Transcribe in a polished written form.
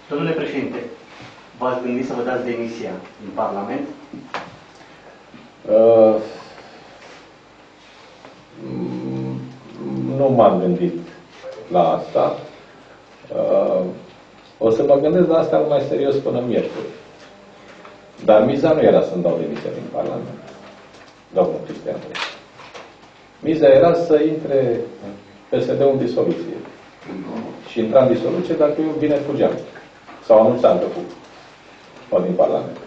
Domnule președinte, v-ați gândit să vă dați demisia din Parlament? Nu m-am gândit la asta. O să mă gândesc la asta mai serios până miercuri. Dar miza nu era să-mi dau demisia din Parlament, domnul Cristian. Miza era să intre PSD-ul în disoluție. Și intra în disoluție dacă eu bine fugeam. Sau anunțam că fug din Parlament.